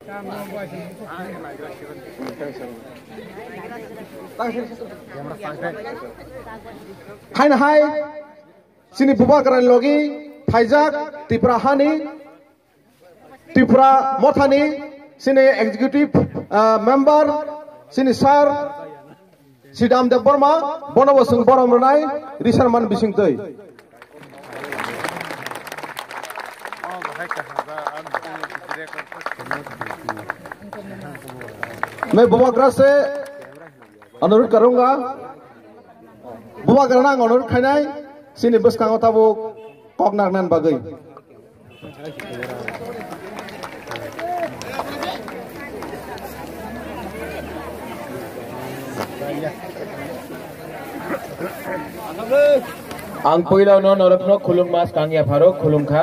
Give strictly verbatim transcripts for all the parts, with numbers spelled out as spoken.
Hai hai sini Bubagra logi Thajak Tripura hani Tripura Mothani sini executive uh, member sini sir Sidam Dev Burma Bonobosung Boromranai Risharman Bisingtoi मैं बुबाग्रा से अनुरोध करूंगा बुबाग्रा ना अनुरोध खानाय सिनी बसकांगो ताबो कॉग्नागनान बागै आं पहिलावनो नरकनो खुलुममास कांगिया फारो खुलुमखा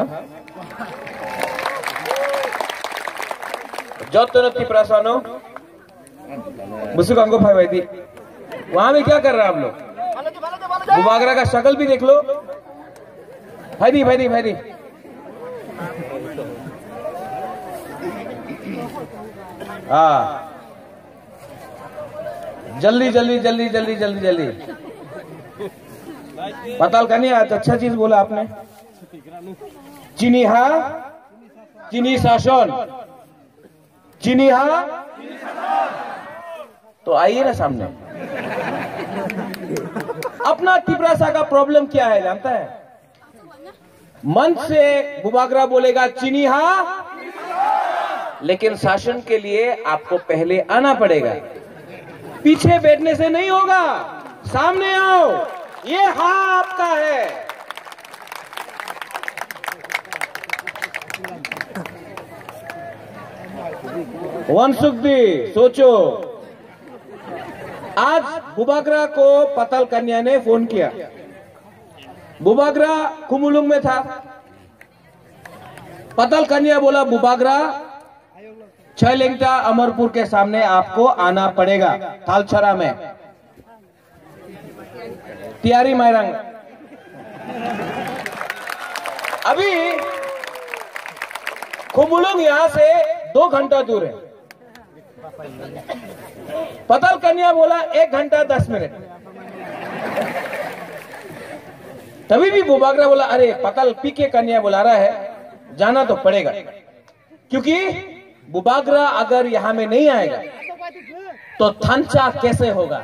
जतनो तिप्रासानो बुसुकांगो भाई भाई थी वहां में क्या कर रहा है आप लोग बुबागरा का शक्ल भी देख लो भाई दी भाई दी भाई दी हाँ जल्दी जल्दी जल्दी जल्दी जल्दी जल्दी पताल का नहीं आया तो अच्छा चीज बोला आपने चीनी हा चीनी शासन चीनी हा तो आइए ना सामने अपना तिपरासा का प्रॉब्लम क्या है जानता है मंच से बुबागरा बोलेगा चीनी हा लेकिन शासन के लिए आपको पहले आना पड़ेगा पीछे बैठने से नहीं होगा सामने आओ ये हा आपका है वनसुखदी सोचो आज बुबागरा को पताल कन्या ने फोन किया बुबागरा कुमुलुंग में था पताल कन्या बोला बुबागरा छलेंगटा अमरपुर के सामने आपको आना पड़ेगा थालछरा में तियारी मायरंग अभी कुमुलुंग यहां से दो घंटा दूर है पताल कन्या बोला एक घंटा दस मिनट तभी भी बुबागरा बोला अरे पताल पीके कन्या बुला रहा है जाना तो पड़ेगा क्योंकि बुबागरा अगर यहां में नहीं आएगा तो थंचा कैसे होगा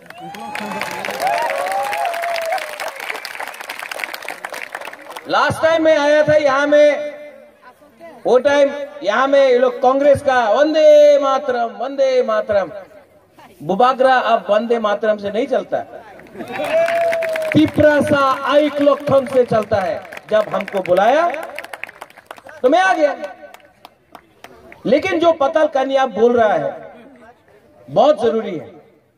लास्ट टाइम मैं आया था यहां में वो टाइम यहां में ये लोग कांग्रेस का वंदे मातरम वंदे मातरम बुबागरा अब वंदे मातरम से नहीं चलता तिपरासा आइक लोखम से चलता है जब हमको बुलाया तो मैं आ गया लेकिन जो पताल कन्या बोल रहा है बहुत जरूरी है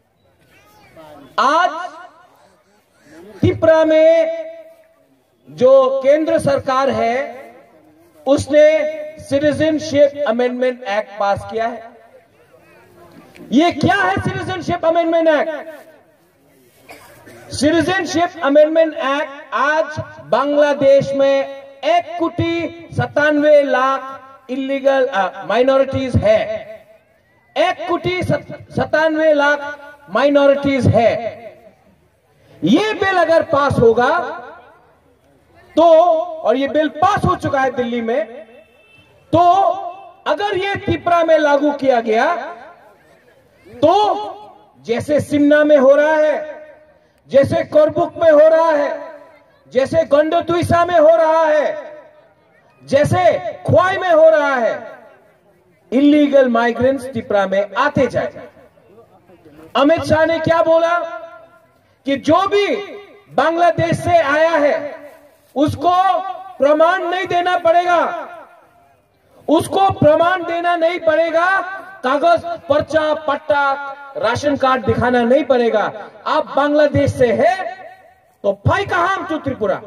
आज त्रिपुरा में जो केंद्र सरकार है उसने सिटीजनशिप अमेंडमेंट एक्ट पास किया है ये क्या है citizenship amendment act citizenship amendment act आज बांग्लादेश में एक कोटी सत्तानवे लाख इलीगल माइनॉरिटीज है एक कोटी सत्तानवे लाख माइनॉरिटीज है ये बिल अगर पास होगा तो और ये बिल पास हो चुका है दिल्ली में तो अगर ये त्रिपुरा में लागू किया गया तो जैसे सिमना में हो रहा है जैसे कोरबुक में हो रहा है जैसे गंडोतुइसा में हो रहा है जैसे ख्वाई में हो रहा है इलीगल माइग्रेंट्स त्रिपुरा में आते जाए अमित शाह ने क्या बोला कि जो भी बांग्लादेश से आया है उसको प्रमाण नहीं देना पड़ेगा उसको प्रमाण देना नहीं पड़ेगा कागज पर्चा पट्टा राशन कार्ड दिखाना नहीं पड़ेगा आप बांग्लादेश से है तो फाई का हम चु त्रिपुरा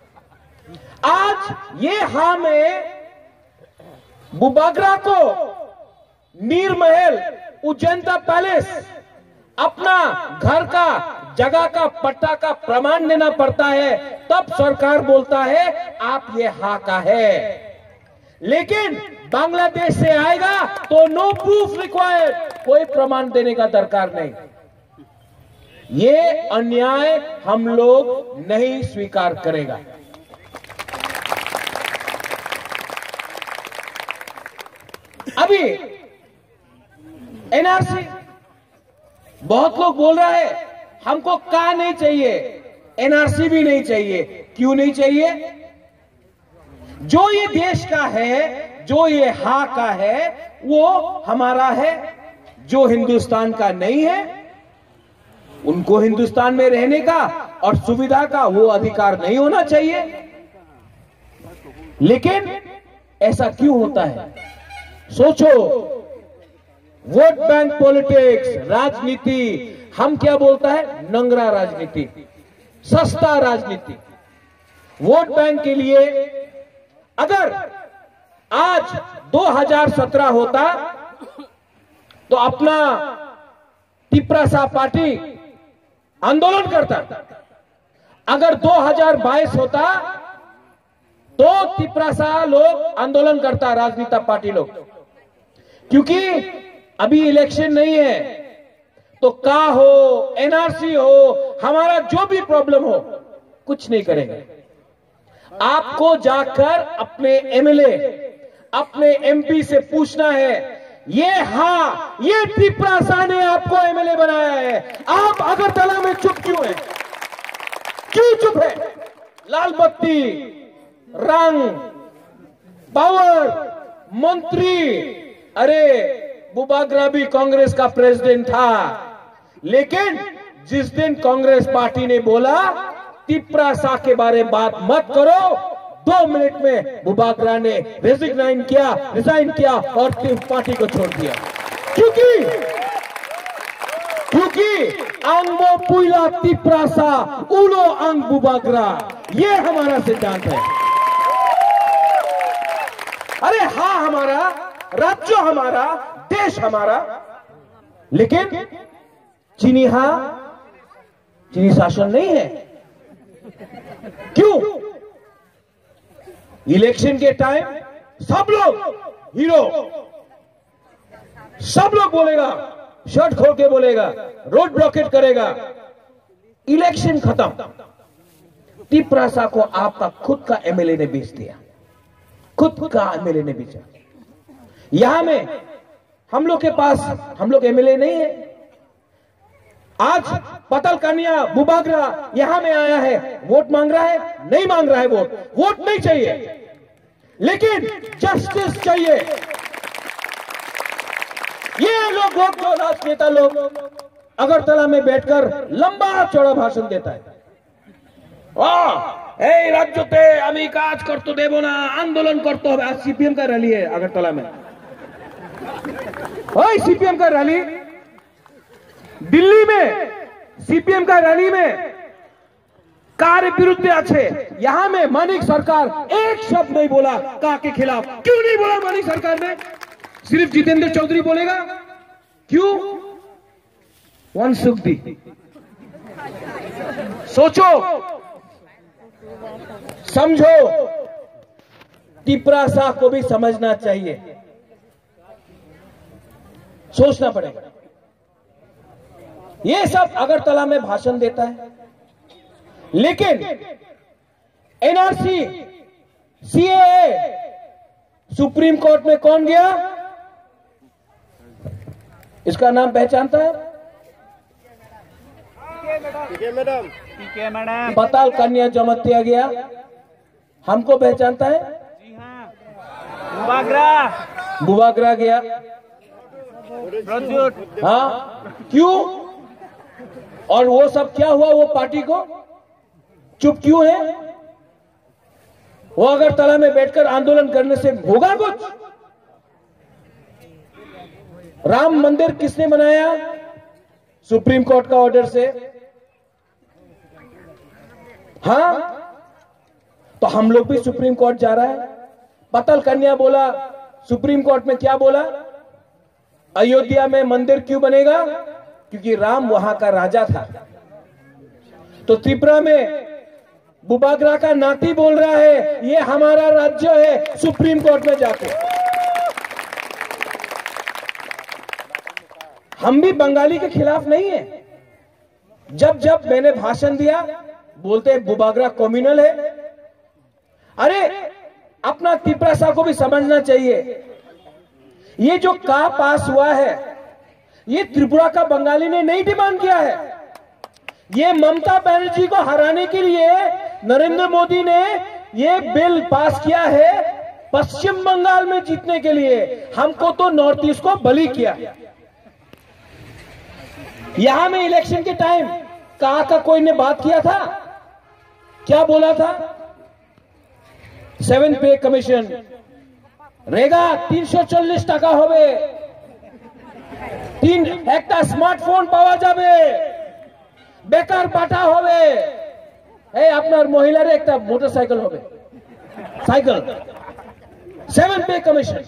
आज ये हाँ में बुबागरा को नीर महल उज्जैनता पैलेस अपना घर का जगह का पट्टा का प्रमाण देना पड़ता है तब सरकार बोलता है आप ये हा का है लेकिन बांग्लादेश से आएगा तो नो प्रूफ रिक्वायर्ड, कोई प्रमाण देने का दरकार नहीं। ये अन्याय हम लोग नहीं स्वीकार करेगा। अभी एनआरसी, बहुत लोग बोल रहा है हमको का नहीं चाहिए, एनआरसी भी नहीं चाहिए। क्यों नहीं चाहिए? जो ये देश का है, जो ये हा का है, वो हमारा है। जो हिंदुस्तान का नहीं है, उनको हिंदुस्तान में रहने का और सुविधा का वो अधिकार नहीं होना चाहिए। लेकिन ऐसा क्यों होता है? सोचो, वोट बैंक पॉलिटिक्स, राजनीति, हम क्या बोलता है? नंगरा राजनीति, सस्ता राजनीति। वोट बैंक के लिए अगर आज दो हज़ार सत्रह होता तो अपना तिपरासा पार्टी आंदोलन करता। अगर दो हज़ार बाईस होता तो तिपरासा लोग आंदोलन करता, राजनीति पार्टी लोग। क्योंकि अभी इलेक्शन नहीं है तो का हो, एनआरसी हो, हमारा जो भी प्रॉब्लम हो, कुछ नहीं करेंगे। आपको जाकर अपने एमएलए, अपने एमपी से पूछना है, ये हाँ, ये तिपरासा ने आपको एमएलए बनाया है, आप अगरतला में चुप क्यों है? क्यों चुप है? लाल बत्ती, रंग, पावर, मंत्री, अरे बुबागरा भी कांग्रेस का प्रेसिडेंट था। लेकिन जिस दिन कांग्रेस पार्टी ने बोला तिपरासा के बारे में बात मत करो, दो मिनट में बुबागरा ने रिजाइन किया रिजाइन किया और पार्टी को छोड़ दिया। क्योंकि क्योंकि अंगो पुइला तिपरासा उलो अंग बुबागरा, ये हमारा सिद्धांत है। अरे हाँ, हमारा राज्य, हमारा देश, हमारा, लेकिन चीनी हाँ, चीनी शासन नहीं है। क्यों? इलेक्शन के टाइम सब लोग हीरो, सब लोग बोलेगा, शर्ट खोल के बोलेगा, रोड ब्लॉकेट करेगा, इलेक्शन खत्म। तिपरासा को आपका खुद का एमएलए ने बेच दिया, खुद का एमएलए ने बेचा। यहां में हम लोग के पास, हम लोग एमएलए नहीं है। आज पतल कन्या बुबागरा यहां में आया है, वोट मांग रहा है? नहीं मांग रहा है वोट, वोट नहीं चाहिए, लेकिन जस्टिस चाहिए। ये लोग वोट जो राजनेता लोग अगरतला में बैठकर लंबा चौड़ा भाषण देता है, वाह এই রাজ্যতে আমি কাজ করতে দেব না, আন্দোलन করতে হবে। आज सीपीएम का रैली है अगरतला में, ओए सीपीएम का रैली, दिल्ली में सीपीएम का रैली में कार्य विरुद्ध अच्छे। यहां में मानिक सरकार एक शब्द नहीं बोला का के खिलाफ। क्यों नहीं बोला मानिक सरकार ने? सिर्फ जितेंद्र चौधरी बोलेगा। क्यों? वन सुख दी। सोचो, समझो, तिपरासा को भी समझना चाहिए, सोचना पड़ेगा। ये सब अगरतला में भाषण देता है, लेकिन एनआरसी, सीएए, सुप्रीम कोर्ट में कौन गया? इसका नाम पहचानता है? मैडम, पताल कन्या जमतिया गया, हमको पहचानता है? जी हाँ, बुबागरा बुबागरा गया। प्रज्योत, हाँ, क्यों? और वो सब क्या हुआ? वो पार्टी को चुप क्यों है? वो अगरतला में बैठकर आंदोलन करने से होगा कुछ? राम मंदिर किसने बनाया? सुप्रीम कोर्ट का ऑर्डर से। हाँ, तो हम लोग भी सुप्रीम कोर्ट जा रहा है। पतल कन्या बोला, सुप्रीम कोर्ट में क्या बोला? अयोध्या में मंदिर क्यों बनेगा? क्योंकि राम वहां का राजा था। तो त्रिपुरा में बुबागरा का नाती बोल रहा है ये हमारा राज्य है सुप्रीम कोर्ट में जाके। हम भी बंगाली के खिलाफ नहीं है। जब जब मैंने भाषण दिया बोलते हैं बुबागरा कम्युनल है। अरे अपना तिपरासा को भी समझना चाहिए। ये जो का पास हुआ है ये त्रिपुरा का बंगाली ने नहीं डिमांड किया है। ये ममता बनर्जी को हराने के लिए नरेंद्र मोदी ने ये बिल पास किया है पश्चिम बंगाल में जीतने के लिए। हमको तो नॉर्थ ईस्ट को बलि किया। यहां में इलेक्शन के टाइम कहा का कोई ने बात किया था, क्या बोला था? सेवन पे कमीशन रेगा तीन सौ चल्लिस टाका होबे, तीन একটা স্মার্টফোন পাওয়া যাবে, বেকার পাঠা হবে, এই আপনার মহিলার একটা মোটরসাইকেল হবে, साइकिल। सेवन पे कमीशन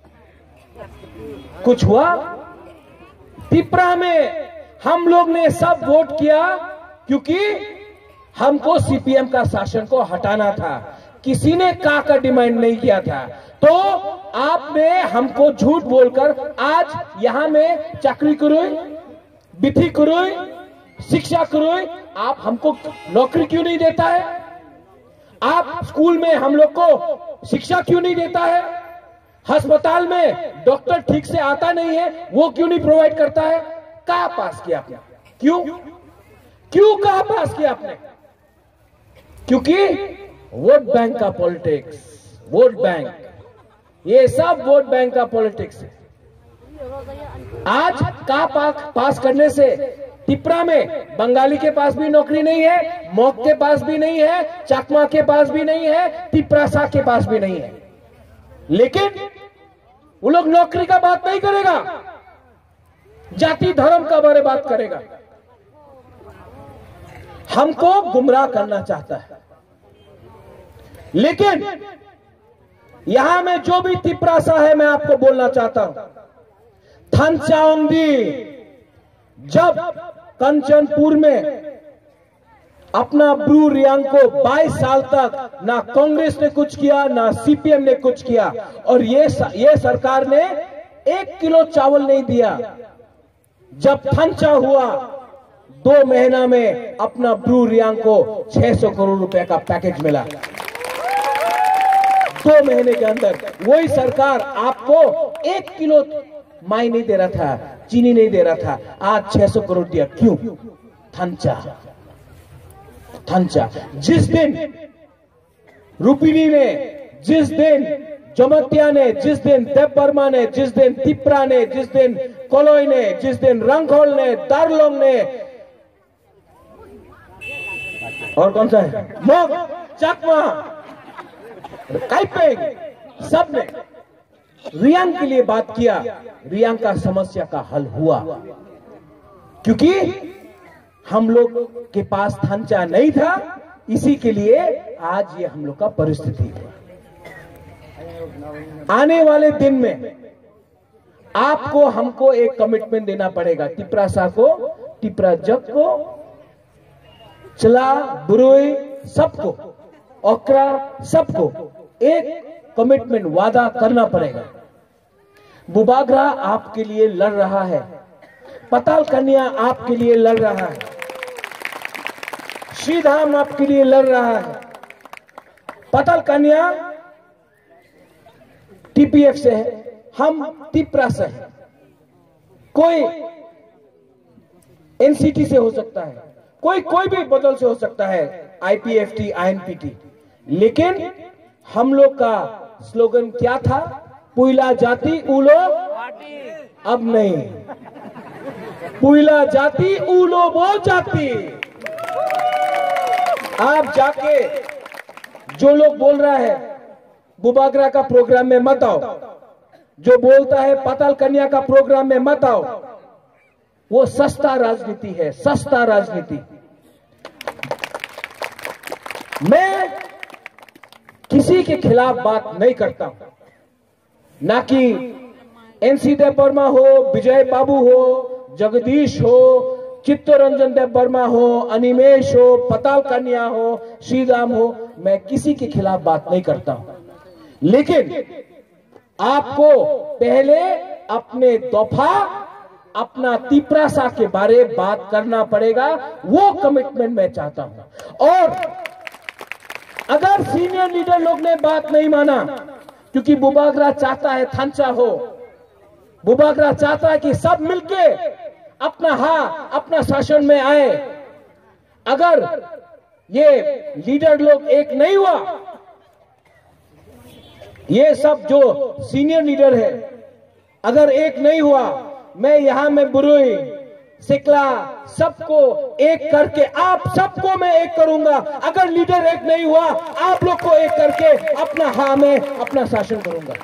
कुछ हुआ? त्रिपुरा में हम लोग ने सब वोट किया क्योंकि हमको सीपीएम का शासन को हटाना था। किसी ने का का डिमांड नहीं किया था। तो आपने हमको झूठ बोलकर आज यहां में चाकरी करो, विधि करो, शिक्षा करो, आप हमको नौकरी क्यों नहीं देता है? आप स्कूल में हम लोग को शिक्षा क्यों नहीं देता है? अस्पताल में डॉक्टर ठीक से आता नहीं है वो क्यों नहीं प्रोवाइड करता है? कहा पास किया आपने? क्यों क्यों कहा पास किया आपने? क्योंकि वोट बैंक का पॉलिटिक्स, वोट बैंक, ये सब वोट बैंक का पॉलिटिक्स है। आज का पास करने से त्रिपुरा में बंगाली के पास भी नौकरी नहीं है, मोक के पास भी नहीं है, चाकमा के पास भी नहीं है, तिपरासा के पास भी नहीं है। लेकिन वो लोग नौकरी का बात नहीं करेगा, जाति धर्म का बारे बात करेगा। हमको गुमराह करना चाहता है। लेकिन यहां में जो भी तिपरासा है मैं आपको बोलना चाहता हूं, थनचाउंदी जब कंचनपुर में अपना ब्रू रियांग को बाईस साल तक ना कांग्रेस ने कुछ किया ना सीपीएम ने कुछ किया और ये ये सरकार ने एक किलो चावल नहीं दिया। जब थनचा हुआ दो महीना में अपना ब्रू रियांग को छह सौ करोड़ रुपए का पैकेज मिला। दो महीने के अंदर वही सरकार आपको एक किलो माई नहीं दे रहा था, चीनी नहीं दे रहा था, आज छह सौ करोड़ दिया। क्यों? थनचा थनचा जिस दिन रुपिनी ने, जिस दिन जमतिया ने, जिस दिन देव वर्मा ने, जिस दिन त्रिपुरा ने, जिस दिन कोलोई ने, जिस दिन रंगहोल ने, दारलोंग ने और कौन सा है मोग, चाकमा, काइपेंग, सब ने रियांग के लिए बात किया। रियांग का समस्या का हल हुआ क्योंकि हम लोग के पास थनचा नहीं था, इसी के लिए आज ये हम लोग का परिस्थिति है। आने वाले दिन में आपको हमको एक कमिटमेंट देना पड़ेगा। तिपरासा को, तिपरा जग को, चला, बुरुई सबको, ओकरा सबको एक कमिटमेंट, वादा करना पड़ेगा। बुबागरा आपके लिए लड़ रहा है, पताल कन्या आपके लिए लड़ रहा है, श्रीधाम आपके लिए लड़ रहा है। पताल कन्या टीपीएफ से है, हम त्रिपुरा से है, कोई एनसीटी से हो सकता है, कोई कोई भी बदल से हो सकता है, आईपीएफटी, आईएनपीटी। लेकिन हम लोग का स्लोगन क्या था? पुइला जाति उलो, अब नहीं, पुइला जाति उलो वो जाति। आप जाके जो लोग बोल रहा है बुबागरा का प्रोग्राम में मत आओ, जो बोलता है पताल कन्या का प्रोग्राम में मत आओ, वो सस्ता राजनीति है, सस्ता राजनीति। मैं किसी के खिलाफ बात नहीं करता हूं, ना कि एनसी देव वर्मा हो, विजय बाबू हो, जगदीश हो, चित्तरंजन देव वर्मा हो, अनिमेश हो, पताल कन्या हो, श्रीराम हो, मैं किसी के खिलाफ बात नहीं करता हूं, लेकिन आपको पहले अपने दफा अपना तिपरासा के बारे में बात करना पड़ेगा। वो कमिटमेंट मैं चाहता हूं। और अगर सीनियर लीडर लोग ने बात नहीं माना, क्योंकि बुबागरा चाहता है थांचा हो, बुबागरा चाहता है कि सब मिलके अपना हाँ अपना शासन में आए। अगर ये लीडर लोग एक नहीं हुआ, ये सब जो सीनियर लीडर है अगर एक नहीं हुआ, मैं यहां में बुरुई सिकला सबको एक करके आप सबको मैं एक करूंगा। अगर लीडर एक नहीं हुआ, आप लोग को एक करके अपना हाँ में अपना शासन करूंगा।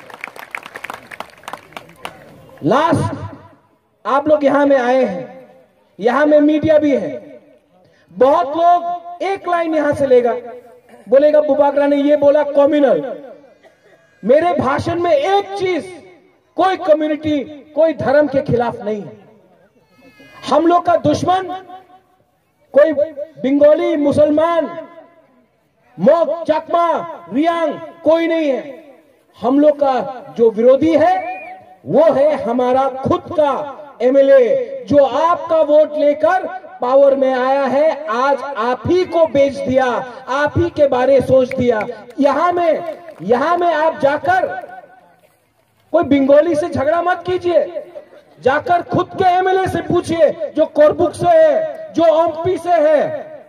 लास्ट आप लोग यहां में आए हैं, यहां में मीडिया भी है, बहुत लोग एक लाइन यहां से लेगा, बोलेगा बुबागरा ने ये बोला कम्युनल। मेरे भाषण में एक चीज कोई कम्युनिटी कोई धर्म के खिलाफ नहीं है। हम लोग का दुश्मन कोई बंगाली, मुसलमान, मोग, चकमा, रियांग कोई नहीं है। हम लोग का जो विरोधी है वो है हमारा खुद का एमएलए, जो आपका वोट लेकर पावर में आया है। आज आप ही को बेच दिया, आप ही के बारे सोच दिया। यहां में यहां में आप जाकर कोई बंगाली से झगड़ा मत कीजिए, जाकर खुद के एमएलए से पूछिए, जो कोरबुक से है, जो ओमपी से है,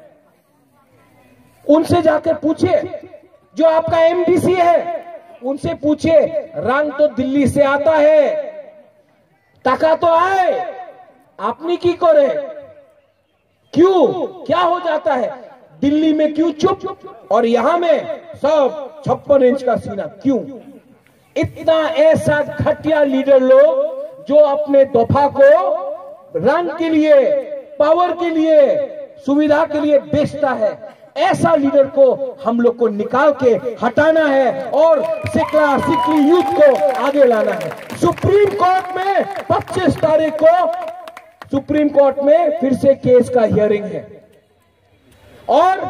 उनसे जाकर पूछिए। जो आपका एमडीसी है उनसे पूछिए, रंग तो दिल्ली से आता है, टका तो आए, आपने की करे, क्यों क्या हो जाता है दिल्ली में, क्यों चुप और यहां में सब छप्पन इंच का सीना क्यों? इतना ऐसा घटिया लीडर लोग जो अपने दफा को रंग के लिए, पावर के लिए, सुविधा के लिए बेचता है, ऐसा लीडर को हम लोग को निकाल के हटाना है और सिकला सिकली यूथ को आगे लाना है। सुप्रीम कोर्ट में पच्चीस तारीख को सुप्रीम कोर्ट में फिर से केस का हियरिंग है और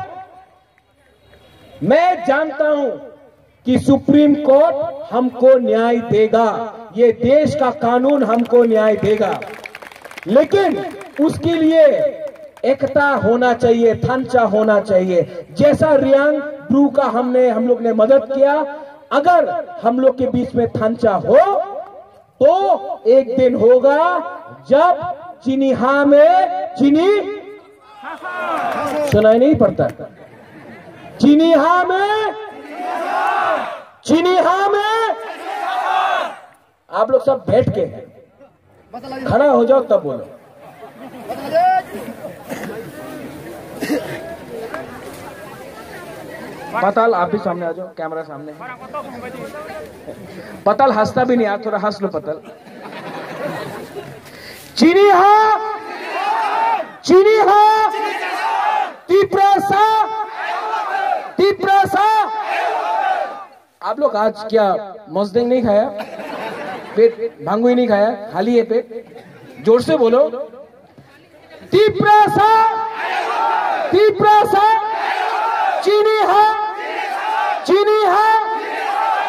मैं जानता हूं कि सुप्रीम कोर्ट हमको न्याय देगा, ये देश का कानून हमको न्याय देगा, लेकिन उसके लिए एकता होना चाहिए, थांचा होना चाहिए। जैसा रियांग ब्रू का हमने हम लोग ने मदद किया, अगर हम लोग के बीच में थांचा हो तो एक दिन होगा जब चिन्हा में चीनी सुनाई नहीं पड़ता, चिन्हा में चिन्हा में आप लोग सब बैठ के खड़ा हो जाओ तब बोलो। पताल आप भी सामने आ जाओ, कैमरा सामने। पताल हंसता भी नहीं, आप थोड़ा हंस लो पताल। चिन्हा चिन्हा तिपरासा तिपरासा। आप लोग आज क्या मजदेंग नहीं खाया, पेट भांगुई नहीं खाया, खाली है पेट? जोर से बोलो, तिपरासा तिपरासा चिन्हा चिन्हा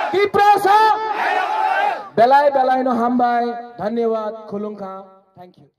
तिपरासा। बेलाय बेलाय नो हम भाई, धन्यवाद, खुलुंखा, थैंक यू।